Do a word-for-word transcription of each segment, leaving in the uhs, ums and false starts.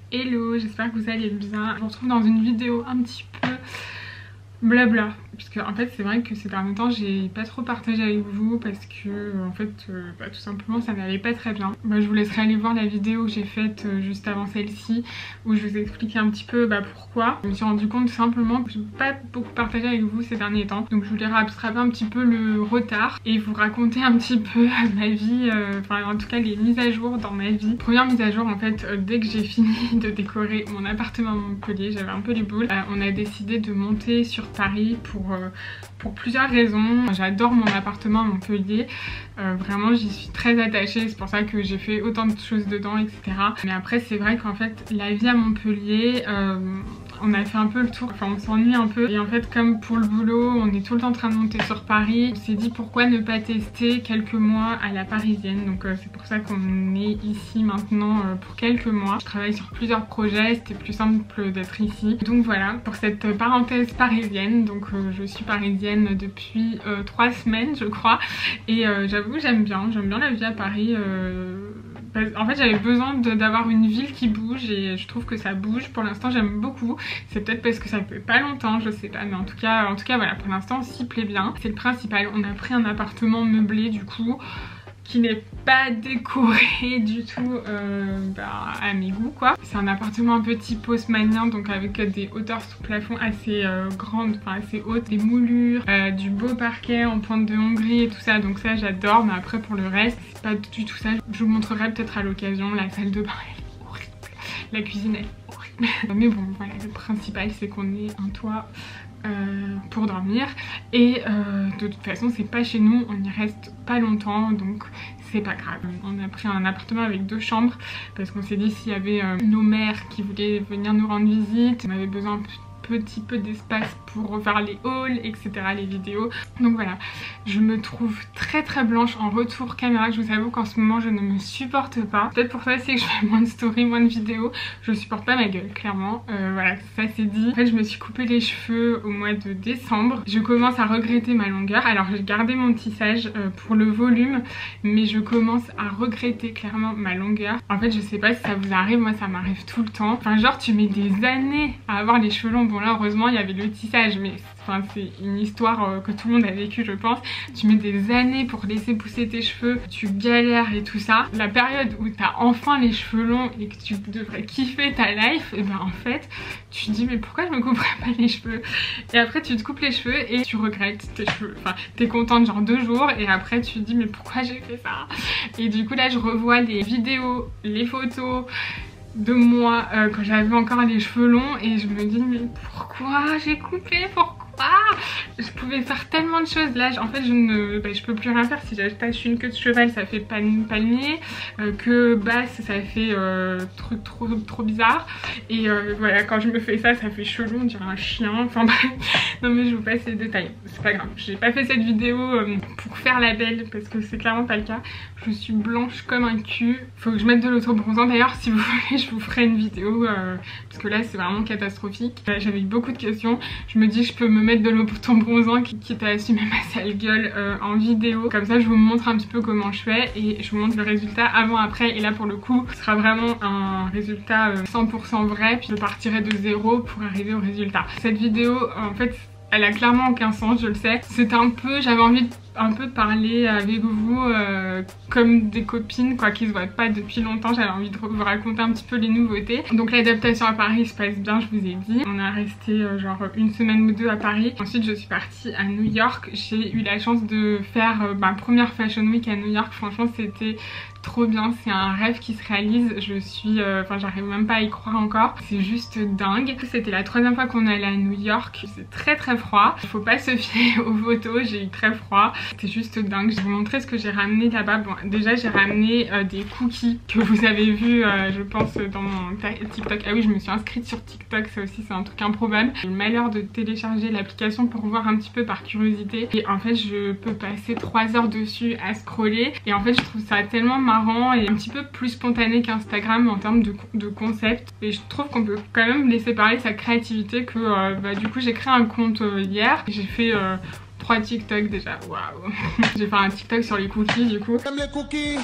Hello, j'espère que vous allez bien. Je vous retrouve dans une vidéo un petit peu blabla, puisque en fait c'est vrai que ces derniers temps j'ai pas trop partagé avec vous parce que en fait euh, bah, tout simplement ça n'allait pas très bien. Bah, je vous laisserai aller voir la vidéo que j'ai faite euh, juste avant celle-ci où je vous expliquais un petit peu bah, pourquoi. Je me suis rendu compte tout simplement que je n'ai pas beaucoup partagé avec vous ces derniers temps, donc je voulais rattraper un petit peu le retard et vous raconter un petit peu ma vie, euh, enfin en tout cas les mises à jour dans ma vie. Première mise à jour en fait, euh, dès que j'ai fini de décorer mon appartement à Montpellier, j'avais un peu les boules, euh, on a décidé de monter sur Paris pour, euh, pour plusieurs raisons. J'adore mon appartement à Montpellier, euh, vraiment j'y suis très attachée, c'est pour ça que j'ai fait autant de choses dedans, et cetera. Mais après c'est vrai qu'en fait la vie à Montpellier, euh, on a fait un peu le tour, enfin on s'ennuie un peu. Et en fait comme pour le boulot on est tout le temps en train de monter sur Paris, on s'est dit pourquoi ne pas tester quelques mois à la parisienne. Donc euh, c'est pour ça qu'on est ici maintenant euh, pour quelques mois. Je travaille sur plusieurs projets, c'était plus simple d'être ici. Donc voilà pour cette parenthèse parisienne. Donc euh, je suis parisienne depuis euh, trois semaines je crois. Et euh, j'avoue j'aime bien, j'aime bien la vie à Paris. Euh... En fait j'avais besoin d'avoir une ville qui bouge et je trouve que ça bouge. Pour l'instant j'aime beaucoup. C'est peut-être parce que ça fait pas longtemps, je sais pas, mais en tout cas, en tout cas voilà, pour l'instant on s'y plaît bien. C'est le principal. On a pris un appartement meublé du coup, qui n'est pas décoré du tout euh, bah, à mes goûts quoi. C'est un appartement un peu type haussmannien, donc avec des hauteurs sous plafond assez euh, grandes, enfin assez hautes, des moulures, euh, du beau parquet en pointe de Hongrie et tout ça, donc ça j'adore. Mais après pour le reste c'est pas du tout ça. Je vous montrerai peut-être à l'occasion. La salle de bain elle est horrible, la cuisine elle est horrible. Mais bon voilà, le principal c'est qu'on ait un toit Euh, pour dormir et euh, de toute façon c'est pas chez nous, on y reste pas longtemps donc c'est pas grave. On a pris un appartement avec deux chambres parce qu'on s'est dit s'il y avait euh, nos mères qui voulaient venir nous rendre visite, on avait besoin un petit peu d'espace pour refaire les hauls, etc, les vidéos. Donc voilà, je me trouve très très blanche en retour caméra. Je vous avoue qu'en ce moment je ne me supporte pas. Peut-être pour ça c'est que je fais moins de stories, moins de vidéos. Je supporte pas ma gueule clairement. Euh, voilà, ça c'est dit. En fait je me suis coupé les cheveux au mois de décembre. Je commence à regretter ma longueur. Alors j'ai gardé mon tissage euh, pour le volume, mais je commence à regretter clairement ma longueur. En fait je sais pas si ça vous arrive, moi ça m'arrive tout le temps. Enfin genre tu mets des années à avoir les cheveux longs. Bon là heureusement il y avait le tissage, mais enfin, c'est une histoire euh, que tout le monde a vécu je pense. Tu mets des années pour laisser pousser tes cheveux, tu galères et tout ça. La période où t'as enfin les cheveux longs et que tu devrais kiffer ta life, et ben en fait tu te dis mais pourquoi je me couperais pas les cheveux? Et après tu te coupes les cheveux et tu regrettes tes cheveux. Enfin t'es contente genre deux jours et après tu te dis mais pourquoi j'ai fait ça? Et du coup là je revois les vidéos, les photos de moi euh, quand j'avais encore les cheveux longs et je me dis mais pourquoi j'ai coupé, pourquoi je pouvais faire tellement de choses. Là en fait je ne bah, je peux plus rien faire. Si j'attache une queue de cheval ça fait palmier, euh, que basse ça fait euh, truc trop, trop bizarre et euh, voilà quand je me fais ça ça fait chelou, on dirait un chien. Enfin bref, non mais je vous passe les détails, c'est pas grave. J'ai pas fait cette vidéo euh, pour faire la belle parce que c'est clairement pas le cas. Je suis blanche comme un cul. Faut que je mette de l'auto-bronzant d'ailleurs, si vous voulez je vous ferai une vidéo euh, parce que là c'est vraiment catastrophique. J'avais eu beaucoup de questions, je me dis je peux me mettre de l'auto-bronzant quitte à assumer ma sale gueule euh, en vidéo. Comme ça je vous montre un petit peu comment je fais et je vous montre le résultat avant après. Et là pour le coup ce sera vraiment un résultat euh, cent pour cent vrai, puis je partirai de zéro pour arriver au résultat. Cette vidéo en fait elle a clairement aucun sens, je le sais. C'est un peu, j'avais envie de un peu parler avec vous euh, comme des copines quoi, qui se voient pas depuis longtemps. J'avais envie de vous raconter un petit peu les nouveautés. Donc l'adaptation à Paris se passe bien, je vous ai dit. On a resté euh, genre une semaine ou deux à Paris. Ensuite je suis partie à New York. J'ai eu la chance de faire euh, ma première Fashion Week à New York. Franchement c'était trop bien, c'est un rêve qui se réalise. Je suis, enfin euh, j'arrive même pas à y croire encore, c'est juste dingue. C'était la troisième fois qu'on allait à New York, c'est très très froid, il faut pas se fier aux photos, j'ai eu très froid, c'était juste dingue. Je vais vous montrer ce que j'ai ramené là-bas. Bon déjà j'ai ramené euh, des cookies que vous avez vu euh, je pense dans mon TikTok. Ah oui je me suis inscrite sur TikTok, ça aussi c'est un truc improbable. J'ai eu le malheur de télécharger l'application pour voir un petit peu par curiosité et en fait je peux passer trois heures dessus à scroller et en fait je trouve ça tellement marrant et un petit peu plus spontané qu'Instagram en termes de, de concept, et je trouve qu'on peut quand même laisser parler sa créativité que euh, bah, du coup j'ai créé un compte euh, hier, j'ai fait euh, trois TikTok déjà, waouh. J'ai fait un TikTok sur les cookies du coup. J'aime les cookies,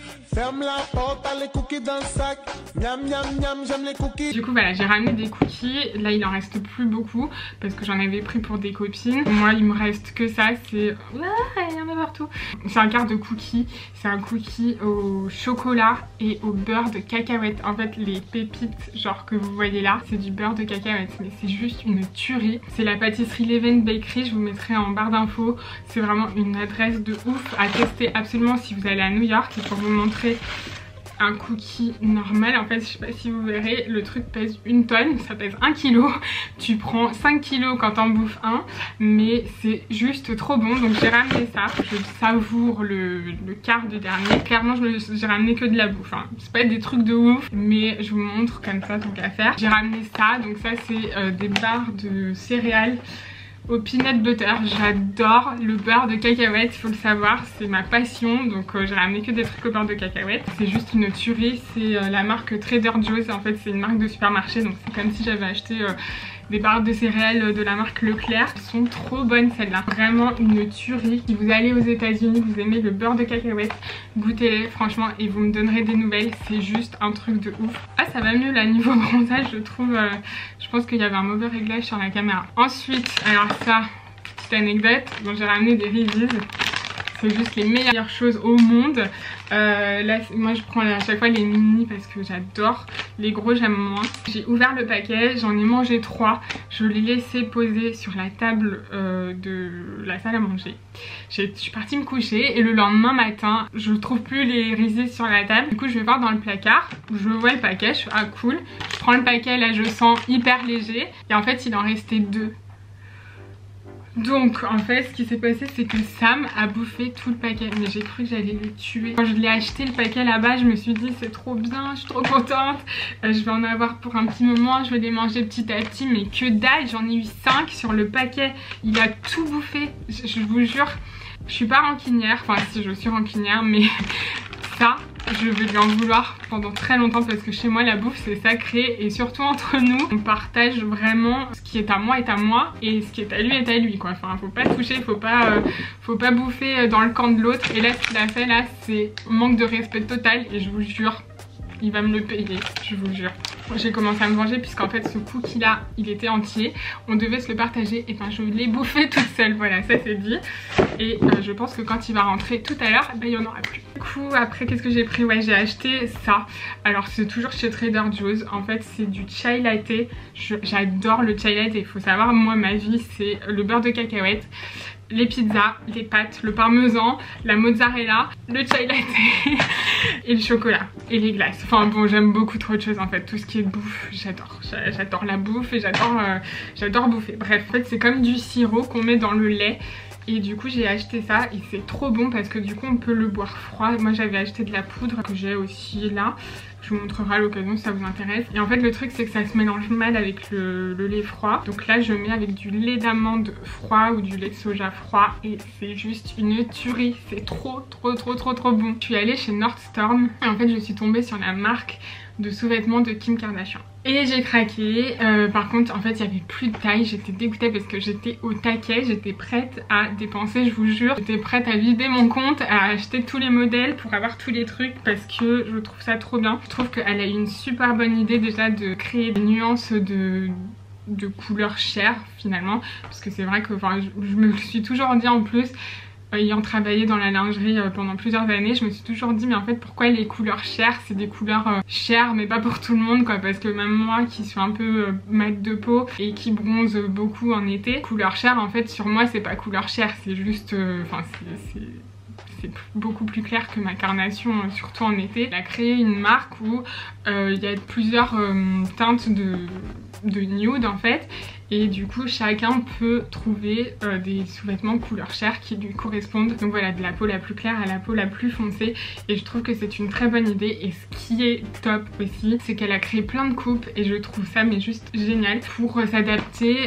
Ferme la porte, t'as les cookies dans le sac. Miam miam miam, j'aime les cookies. Du coup voilà, j'ai ramené des cookies. Là il en reste plus beaucoup parce que j'en avais pris pour des copines. Moi il me reste que ça, c'est... Ah, il y en a partout. C'est un quart de cookie. C'est un cookie au chocolat et au beurre de cacahuète. En fait les pépites genre que vous voyez là, c'est du beurre de cacahuète. Mais c'est juste une tuerie. C'est la pâtisserie Leven Bakery, je vous mettrai en barre d'infos. C'est vraiment une adresse de ouf à tester absolument si vous allez à New York. Et pour vous montrer un cookie normal, en fait je sais pas si vous verrez, le truc pèse une tonne, ça pèse un kilo. Tu prends cinq kilos quand t'en bouffes un, mais c'est juste trop bon. Donc j'ai ramené ça, je savoure le, le quart du dernier. Clairement j'ai ramené que de la bouffe, hein. C'est pas des trucs de ouf, mais je vous montre comme ça tant qu'à faire. J'ai ramené ça, donc ça c'est euh, des barres de céréales au peanut butter. J'adore le beurre de cacahuète, il faut le savoir, c'est ma passion. Donc euh, j'ai ramené que des trucs au beurre de cacahuète. C'est juste une tuerie, c'est euh, la marque Trader Joe's. En fait c'est une marque de supermarché, donc c'est comme si j'avais acheté euh, des barres de céréales de la marque Leclerc. Elles sont trop bonnes celles-là, vraiment une tuerie. Si vous allez aux États-Unis, vous aimez le beurre de cacahuète, goûtez-les franchement et vous me donnerez des nouvelles. C'est juste un truc de ouf. Ah ça va mieux là niveau bronzage je trouve. euh, je pense qu'il y avait un mauvais réglage sur la caméra. Ensuite, alors ça, petite anecdote, donc j'ai ramené des Reese's. C'est juste les meilleures choses au monde. Euh, là, moi je prends à chaque fois les mini parce que j'adore. Les gros j'aime moins. J'ai ouvert le paquet, j'en ai mangé trois. Je l'ai laissé poser sur la table euh, de la salle à manger. Je suis partie me coucher et le lendemain matin, je trouve plus les Reese's sur la table. Du coup je vais voir dans le placard, je vois le paquet, je suis ah cool. Je prends le paquet, là je sens hyper léger. Et en fait il en restait deux. Donc en fait ce qui s'est passé c'est que Sam a bouffé tout le paquet, mais j'ai cru que j'allais le tuer. Quand je l'ai acheté le paquet là-bas je me suis dit c'est trop bien, je suis trop contente, euh, je vais en avoir pour un petit moment, je vais les manger petit à petit, mais que dalle, j'en ai eu cinq sur le paquet, il a tout bouffé, je, je vous jure. Je suis pas rancunière, enfin si je suis rancunière, mais ça je vais lui en vouloir pendant très longtemps parce que chez moi la bouffe c'est sacré et surtout entre nous on partage vraiment ce qui est à moi est à moi et ce qui est à lui est à lui quoi. Enfin faut pas toucher, faut pas, euh, faut pas bouffer dans le camp de l'autre. Et là ce qu'il a fait là c'est manque de respect total et je vous jure il va me le payer, je vous jure. J'ai commencé à me venger puisqu'en fait ce cookie là il était entier, on devait se le partager et ben je l'ai bouffé toute seule, voilà ça c'est dit. Et euh, je pense que quand il va rentrer tout à l'heure, ben, il n'y en aura plus. Du coup après qu'est-ce que j'ai pris? Ouais j'ai acheté ça, alors c'est toujours chez Trader Joe's, en fait c'est du chai latte. J'adore le chai latte et il faut savoir moi ma vie c'est le beurre de cacahuète, les pizzas, les pâtes, le parmesan, la mozzarella, le chai latte et le chocolat et les glaces. Enfin bon j'aime beaucoup trop de choses en fait, tout ce qui est bouffe j'adore, j'adore la bouffe et j'adore euh, j'adore bouffer. Bref en fait c'est comme du sirop qu'on met dans le lait. Et du coup j'ai acheté ça et c'est trop bon parce que du coup on peut le boire froid. Moi j'avais acheté de la poudre que j'ai aussi là. Je vous montrerai à l'occasion si ça vous intéresse. Et en fait le truc c'est que ça se mélange mal avec le, le lait froid. Donc là je mets avec du lait d'amande froid ou du lait de soja froid. Et c'est juste une tuerie. C'est trop trop trop trop trop bon. Je suis allée chez Nordstrom et en fait je suis tombée sur la marque de sous-vêtements de Kim Kardashian. Et j'ai craqué, euh, par contre en fait il n'y avait plus de taille, j'étais dégoûtée parce que j'étais au taquet, j'étais prête à dépenser, je vous jure, j'étais prête à vider mon compte, à acheter tous les modèles pour avoir tous les trucs parce que je trouve ça trop bien. Je trouve qu'elle a eu une super bonne idée déjà de créer des nuances de... de couleurs chères finalement, parce que c'est vrai que enfin, je, je me le suis toujours dit en plus, ayant travaillé dans la lingerie pendant plusieurs années, je me suis toujours dit mais en fait pourquoi les couleurs chères, c'est des couleurs euh, chères mais pas pour tout le monde quoi, parce que même moi qui suis un peu euh, mat de peau et qui bronze beaucoup en été, couleur chère en fait sur moi c'est pas couleur chère, c'est juste enfin euh, c'est c'est beaucoup plus clair que ma carnation, surtout en été. Elle a créé une marque où euh, il y a plusieurs euh, teintes de, de nude en fait, et du coup chacun peut trouver euh, des sous-vêtements couleur chair qui lui correspondent. Donc voilà, de la peau la plus claire à la peau la plus foncée, et je trouve que c'est une très bonne idée. Et ce qui est top aussi, c'est qu'elle a créé plein de coupes et je trouve ça mais juste génial pour euh, s'adapter à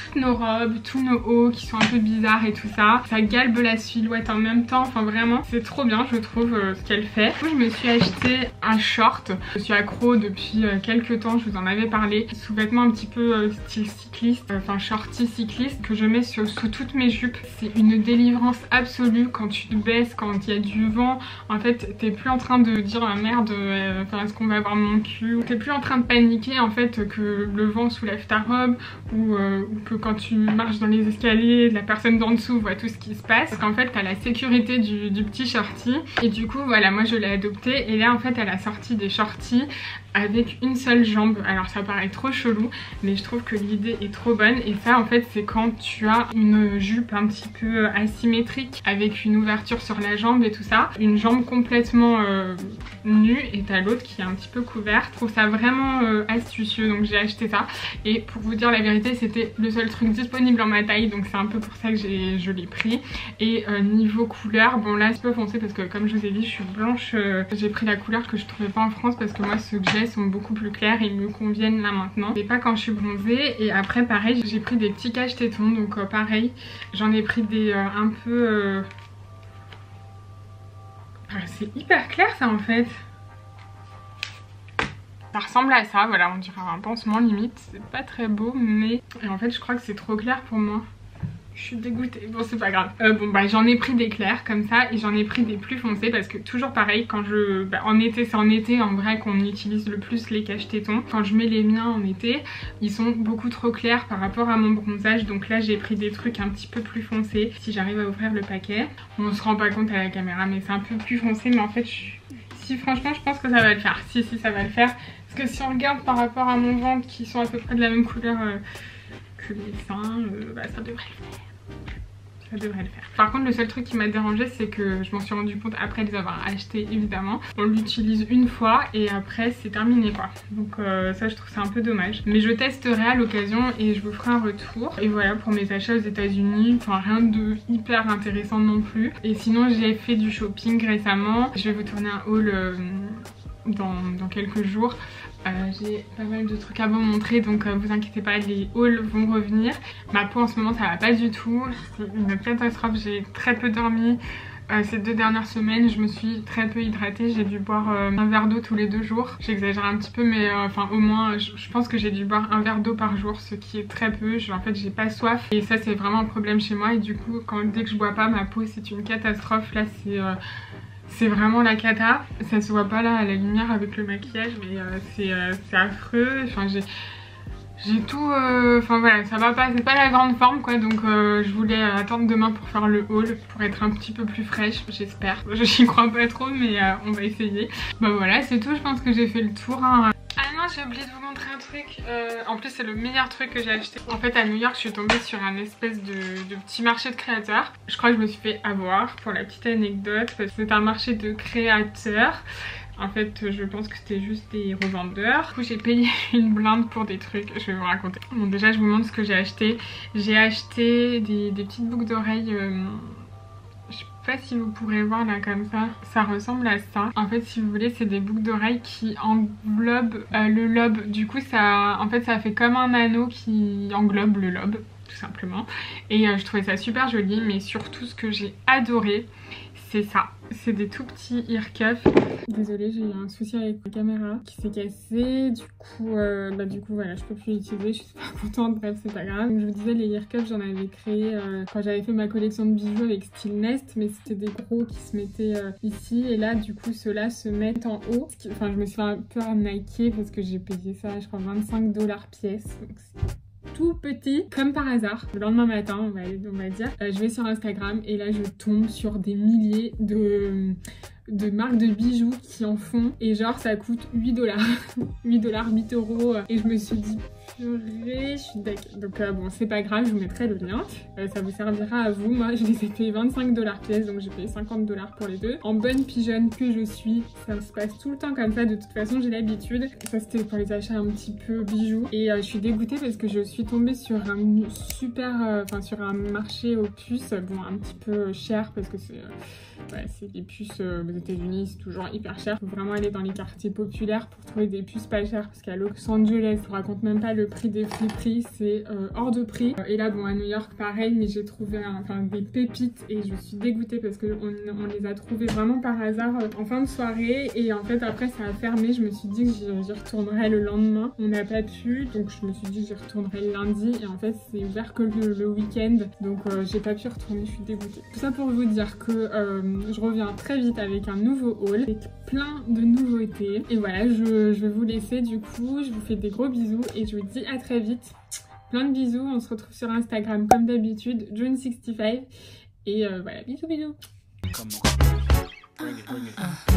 toutes nos robes, tous nos hauts qui sont un peu bizarres et tout ça. Ça galbe la silhouette en même temps, enfin vraiment c'est trop bien je trouve euh, ce qu'elle fait. Du coup, je me suis acheté un short, je suis accro depuis euh, quelques temps, je vous en avais parlé, sous-vêtements un petit peu euh, style cycliste, enfin euh, shorty cycliste que je mets sur, sous toutes mes jupes. C'est une délivrance absolue quand tu te baisses, quand il y a du vent, en fait t'es plus en train de dire ah, merde, euh, est-ce qu'on va voir mon cul, t'es plus en train de paniquer en fait que le vent soulève ta robe ou, euh, ou que quand tu marches dans les escaliers, la personne d'en dessous voit tout ce qui se passe, parce qu'en fait t'as la sécurité du, du petit shorty. Et du coup voilà, moi je l'ai adopté et là en fait elle a sorti des shorties avec une seule jambe. Alors ça paraît trop chelou mais je trouve que l'idée est trop bonne, et ça en fait c'est quand tu as une jupe un petit peu asymétrique avec une ouverture sur la jambe et tout ça, une jambe complètement euh, nue et t'as l'autre qui est un petit peu couverte. Je trouve ça vraiment euh, astucieux, donc j'ai acheté ça, et pour vous dire la vérité c'était le seul truc disponible en ma taille, donc c'est un peu pour ça que je l'ai pris. Et euh, niveau couleur, bon là c'est peu foncé parce que comme je vous ai dit je suis blanche, euh, j'ai pris la couleur que je trouvais pas en France parce que moi ceux que j'ai sont beaucoup plus clairs et ils me conviennent là maintenant, et pas quand je suis bronzée. Et après pareil j'ai pris des petits cache tétons, donc euh, pareil j'en ai pris des euh, un peu euh... ah, c'est hyper clair ça en fait, ça ressemble à ça, voilà, on dirait un pansement limite, c'est pas très beau mais et en fait je crois que c'est trop clair pour moi. Je suis dégoûtée, bon c'est pas grave. Euh, bon bah j'en ai pris des clairs comme ça et j'en ai pris des plus foncés parce que toujours pareil quand je... Bah, en été c'est en été en vrai qu'on utilise le plus les cache-tétons. Quand je mets les miens en été, ils sont beaucoup trop clairs par rapport à mon bronzage, donc là j'ai pris des trucs un petit peu plus foncés. Si j'arrive à ouvrir le paquet, on se rend pas compte à la caméra mais c'est un peu plus foncé, mais en fait je... si franchement je pense que ça va le faire. Si si ça va le faire parce que si on regarde par rapport à mon ventre qui sont à peu près de la même couleur euh, que les seins, euh, bah ça devrait le faire. Ça devrait le faire. Par contre le seul truc qui m'a dérangé c'est que je m'en suis rendu compte après les avoir achetés évidemment. On l'utilise une fois et après c'est terminé quoi. Donc euh, ça je trouve ça un peu dommage. Mais je testerai à l'occasion et je vous ferai un retour. Et voilà pour mes achats aux États-Unis. Enfin rien de hyper intéressant non plus. Et sinon j'ai fait du shopping récemment. Je vais vous tourner un haul euh, dans, dans quelques jours. Euh, j'ai pas mal de trucs à vous montrer, donc euh, vous inquiétez pas, les hauls vont revenir. Ma peau en ce moment ça va pas du tout, c'est une catastrophe, j'ai très peu dormi. Euh, ces deux dernières semaines je me suis très peu hydratée, j'ai dû boire euh, un verre d'eau tous les deux jours. J'exagère un petit peu mais euh, enfin au moins je, je pense que j'ai dû boire un verre d'eau par jour, ce qui est très peu. Je, en fait j'ai pas soif et ça c'est vraiment un problème chez moi, et du coup quand, dès que je bois pas ma peau c'est une catastrophe. Là c'est... Euh, c'est vraiment la cata, ça se voit pas là à la lumière avec le maquillage mais euh, c'est euh, affreux. Enfin j'ai j'ai tout, enfin euh, voilà, ça va pas, c'est pas la grande forme quoi, donc euh, je voulais attendre demain pour faire le haul pour être un petit peu plus fraîche, j'espère. Je n'y crois pas trop mais euh, on va essayer. Bah voilà c'est tout, je pense que j'ai fait le tour hein. Ah non j'ai oublié de vous montrer un truc, euh, en plus c'est le meilleur truc que j'ai acheté. En fait à New York je suis tombée sur un espèce de, de petit marché de créateurs. Je crois que je me suis fait avoir pour la petite anecdote parce que c'est un marché de créateurs. En fait je pense que c'était juste des revendeurs. Du coup j'ai payé une blinde pour des trucs, je vais vous raconter. Bon déjà je vous montre ce que j'ai acheté. J'ai acheté des, des petites boucles d'oreilles, euh, je sais pas si vous pourrez voir là comme ça, ça ressemble à ça. En fait si vous voulez c'est des boucles d'oreilles qui englobent euh, le lobe. Du coup ça, en fait ça fait comme un anneau qui englobe le lobe tout simplement. Et euh, je trouvais ça super joli, mais surtout ce que j'ai adoré c'est ça, c'est des tout petits ear cuffs. Désolée j'ai eu un souci avec ma caméra qui s'est cassée, du coup euh, bah du coup voilà je peux plus l'utiliser, je suis super contente, bref c'est pas grave. Donc je vous disais les ear cuffs j'en avais créé euh, quand j'avais fait ma collection de bijoux avec Style Nest, mais c'était des gros qui se mettaient euh, ici, et là du coup ceux-là se mettent en haut. Enfin je me suis fait un peu arnaquer parce que j'ai payé ça je crois vingt-cinq dollars pièce, donc tout petit, comme par hasard. Le lendemain matin, on va, on va dire, euh, je vais sur Instagram et là je tombe sur des milliers de, de marques de bijoux qui en font, et genre ça coûte huit dollars, huit dollars, huit euros, et je me suis dit purée, je suis d'accord. Donc euh, bon c'est pas grave, je vous mettrai le lien, euh, ça vous servira à vous. Moi je les ai payés vingt-cinq dollars pièce, donc j'ai payé cinquante dollars pour les deux. En bonne pigeonne que je suis, ça se passe tout le temps comme ça, de toute façon j'ai l'habitude. Ça c'était pour les achats un petit peu bijoux, et euh, je suis dégoûtée parce que je suis tombée sur un super, enfin euh, sur un marché aux puces, bon un petit peu cher parce que c'est euh, ouais, c'est des puces euh, aux États-Unis, c'est toujours hyper cher. Faut vraiment aller dans les quartiers populaires pour trouver des puces pas chères, parce qu'à Los Angeles, je vous raconte même pas le prix des friperies, c'est euh, hors de prix. Et là bon à New York pareil, mais j'ai trouvé un, enfin, des pépites et je suis dégoûtée parce qu'on on les a trouvées vraiment par hasard euh, en fin de soirée. Et en fait après ça a fermé, je me suis dit que j'y retournerais le lendemain. On n'a pas pu, donc je me suis dit que j'y retournerais le lundi. Et en fait c'est ouvert que le, le week-end, donc euh, j'ai pas pu retourner, je suis dégoûtée. Tout ça pour vous dire que euh, je reviens très vite avec un nouveau haul, avec plein de nouveautés. Et voilà, je, je vais vous laisser du coup, je vous fais des gros bisous et je vous dis à très vite. Plein de bisous, on se retrouve sur Instagram comme d'habitude, June sixty-five. Et euh, voilà, bisous bisous. Come on. Bring it, bring it.